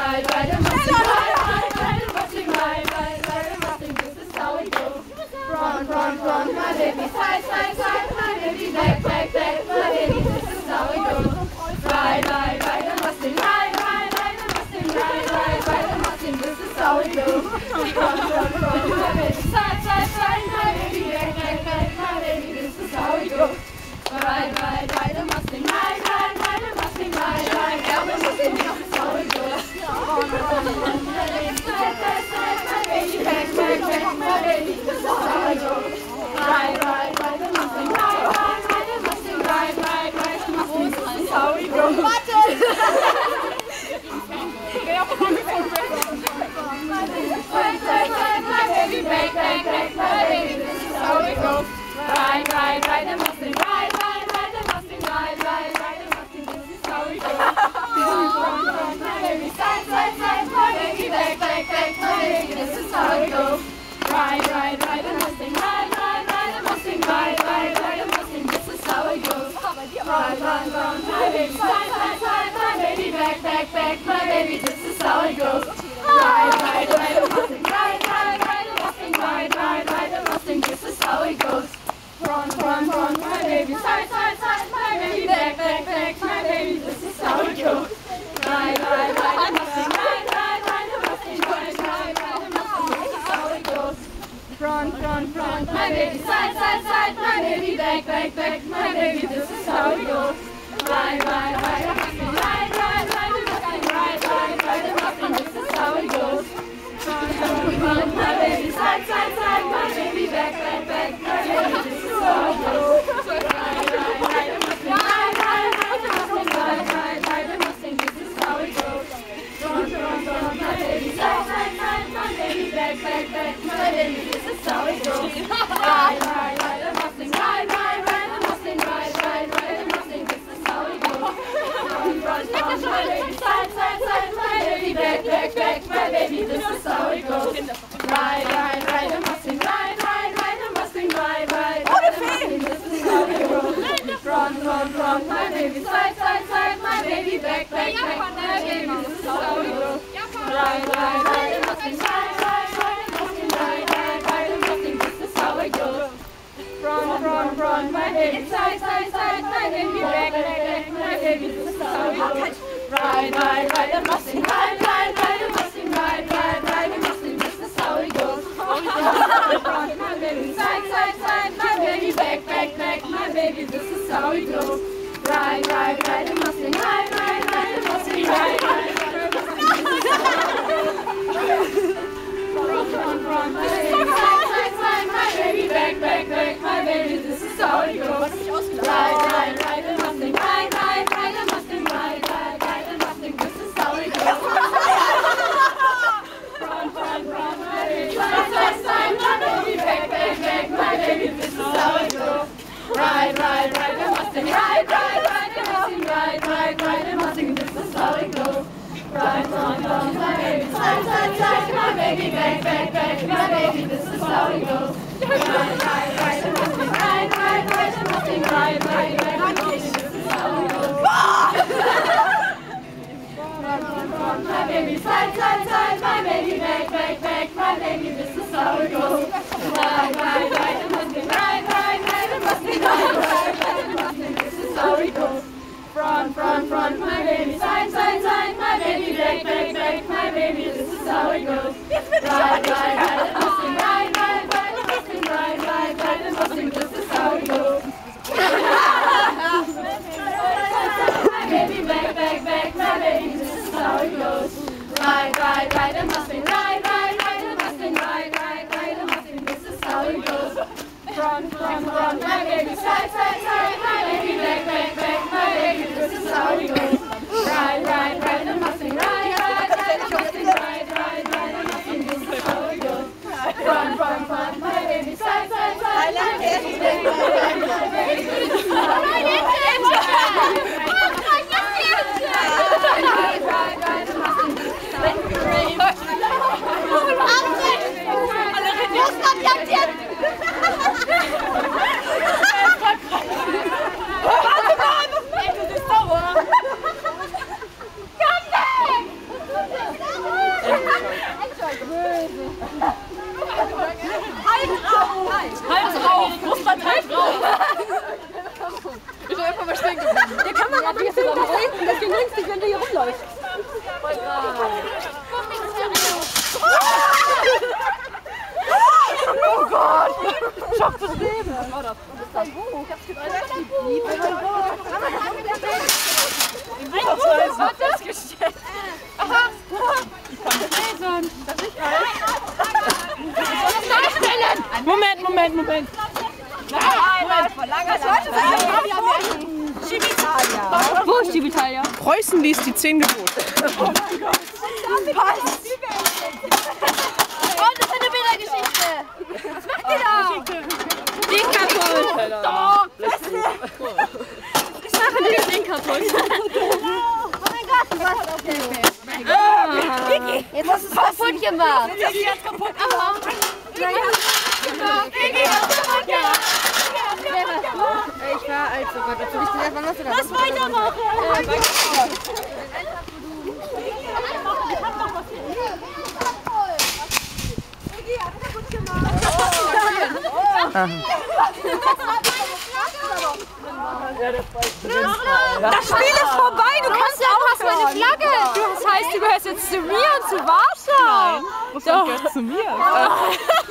ride, ride the Mustang, ride the Mustang, ride the Mustang, this is how it goes. Front, front, front, my baby, side, side, side, my baby, back, back, back, my baby, this is how it goes. Ride, ride, ride the Mustang, ride the Mustang, ride the Mustang, this is how it goes. Front, front, front, my baby, side, side, side, my baby, back, back, back, my baby, this is how it goes. Ride, ride, ride the Mustang, ride the Mustang, ride the Mustang, this is how it goes. Front, front, front, my baby, side, side, side, my baby, back, back, back, my baby, this is how it goes. Ride, ride, ride the Mustang, ride the Mustang, ride the Mustang, this is how it goes. My baby, back, back, back, my baby, this is how it goes. Ride, ride, ride the Mustang, ride the Mustang, ride the Mustang, this is how it goes. My baby, side, side, side, my baby, back, back, back, my baby, this is how it goes. Ride, ride, ride the Mustang, ride the Mustang, ride the Mustang, this is how it goes. Run, run, run, my baby, side, side, side, my baby, back, back, back, my baby, this is how it goes. Ride, ride, ride the Mustang, ride the Mustang, ride the Mustang, this is how it goes. Front, front, front, my baby, side, side, side, my baby, back, back, back, my baby, this is how it goes. Ride, ride, ride the Mustang, ride the Mustang, ride the Mustang, this is how it goes. Front, front, front, my baby, side, side, side, my baby, back, back, back, my baby, this is how it goes. Ride, ride, ride the Mustang, ride the Mustang, ride the Mustang, this is how it goes. Front, front, front, my baby, side, side, side, my baby, back, back, back, my baby, this is how it goes. Ride, ride, ride the Mustang, ride the Mustang, ride the Mustang, this is how it goes. Front, front, front, my baby, side, side, side, my baby, back, back, back, my baby, this is how it goes. Ride, ride, ride the Mustang, ride the Mustang, ride the Mustang, this is how it goes. Front, front, front, my baby, side, side, side, my baby, back, back, back, my baby, this is how it goes. Ride, ride, ride the Mustang, ride the Mustang, ride the Mustang, this is how it goes. Front, front, front, my baby, side, side, side, my baby, back, back, back, my baby, this is how it goes. Ride, ride, ride the Mustang, ride the Mustang, ride the Mustang, this is how it goes. Front, front, front, my baby, side, side, side, my baby, back, back, back, my baby, this is how it goes. Ride, ride, ride the Mustang, ride the Mustang, ride the Mustang, this is how it goes. Front, front, my baby, side, side, side, my baby, back, back, back, my baby, this is how it goes. Ride, ride, ride the Mustang, ride the Mustang, ride the Mustang, this is how it goes. Front, front, front, my baby, side, side, side, my baby, back, back, back, my baby, this is how it goes. Ride, ride, ride the Mustang, ride the Mustang, ride the Mustang, this is how it goes. Front, front, front, my baby, side, side, side, my baby, back, back, back, my baby, this is how it goes. Ride, ride, ride the Mustang, ride the Mustang, ride the Mustang, this is how it goes. Front, front, front, my baby, side, side, side, my baby, back, back, back, my baby, this is how it goes. Ride, ride, ride the Mustang, ride the Mustang, ride the Mustang, this is how it goes. Front, front, front, my baby, side, side, side, my baby, back, back, back, my baby, this is how it goes. Ride, ride, ride the Mustang, ride the Mustang, ride the Mustang, this is how it goes. Front, front, front, my baby, side, side, side, my baby, back, back, back, my baby, this is how it goes. Ride, ride, ride the Mustang, ride the Mustang, ride the Mustang, this is how it goes. My baby, back, back, back, my baby, this is how it goes. Ride, ride, ride the Mustang, ride the Mustang, ride the Mustang, this is how it goes. Front, front, front, my baby, side, side, side, my baby, back, back, back, my baby, this is how it goes. Ride, ride, ride the Mustang, ride the Mustang, ride the Mustang, this is how it goes. Front, front, front, my baby, side, side, side, my baby, back, back, back, my baby, this is how it goes. Ride the Mustang, this is how it goes. Halt drauf! Russland, halt drauf! Ich soll einfach mal stehen geblieben. Der kann man natürlich filmen, das hinten, das ging günstig, wenn du hier rumläufst. Oh Gott! Schock das Leben! Was war das? Das ist dein Buch. Ich hab's gedreht. Oh mein Gott! Was ist gestellt? Aha! Ich kann das lesen. Das ist alles. Moment. Wo ist die Hetalia? Preußen liest die 10 Gebote. Oh mein Gott! Was? Und das ist eine Bildergeschichte! Was macht ihr da? Den kaputt! Doch! Ich mache nicht den kaputt! Oh mein Gott, du warst auf der Welt! Jetzt hast du es kaputt gemacht! Sie hat kaputt gemacht! Ich war also Gott, dazu ich gesagt, wann hast du das? Lass weitermachen! Das Spiel ist vorbei, du kannst ja auch meine Flagge! Das heißt, du gehörst jetzt zu mir und zu Warschau! Nein, das gehört zu mir.